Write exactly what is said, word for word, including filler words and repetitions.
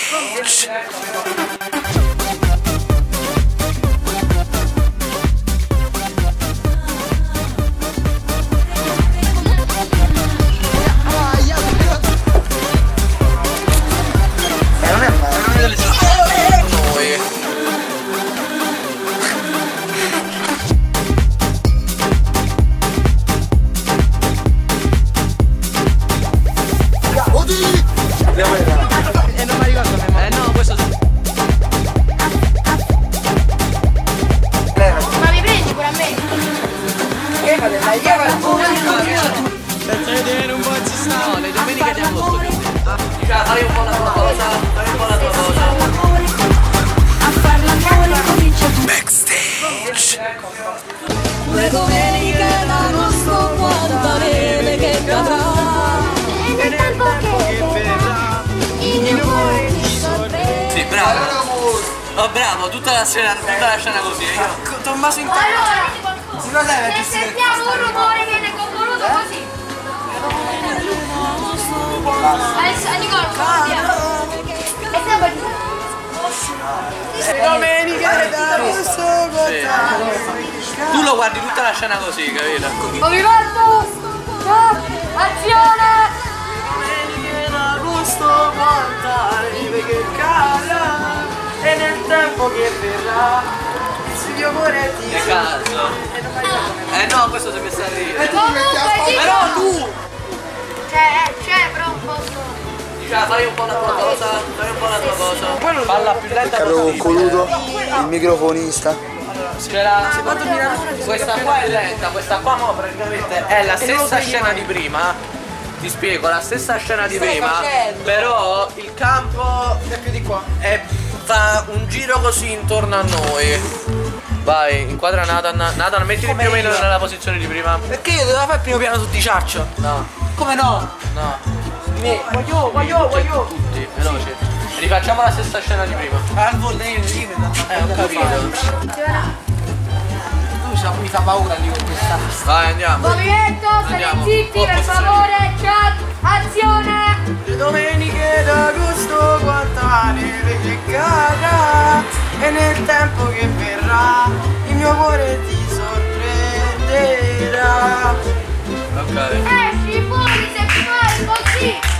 Senza vedere un po' ci sta. Le domeniche di agosto. Cioè, fai un po' la tua cosa, fai un po' la tua cosa. A far l'amore comincia Backstage. due domeniche d'agosto, quanta neve che cadrà. E nel tempo che verrà, il mio cuore ti sorprende. Sì, bravo. Oh, bravo, tutta la scena, tutta la scena così. Io. Tommaso in Allora, si non deve se sentiamo un rumore viene convoluto così. Adesso Nicola, andiamo. E stiamo Le domeniche d'agosto, Tu lo guardi tutta la scena così, capito? movimento! Azione! domeniche d'agosto, quanta neve che cadrà. E nel tempo che verrà, il mio cuore ti Che cazzo? Eh no, questo si è messo a ridere. Comunque Però tu! C'è, c'è, però un posto. Cioè, fai un po' la tua cosa, fai un po' la tua cosa. Falla più lenta Carlo possibile. Concoluto, il microfonista. C'è la... Questa qua è lenta, questa qua mo praticamente è la stessa scena di prima. Ti spiego, la stessa scena di prima, però il campo è più di qua. è, fa un giro così intorno a noi. Vai, inquadra Nathan. Nathan, mettiti più o meno nella posizione di prima. Perché io dovevo fare il primo piano su di Ciaccio? No, Come no? no. Me, voglio, voglio, voglio. Tutti, veloci. Rifacciamo la stessa scena di prima. Al volo, io Eh, ho capito. mi fa paura lì con questa. Vai, andiamo. Movimento, state Andiamo. zitti Oh, per posizione. favore, chat, azione! Le domeniche d'agosto, quanta neve che cadrà. E nel tempo che verrà, il mio cuore ti sorprenderà. Ok. Esci fuori se ti fai così!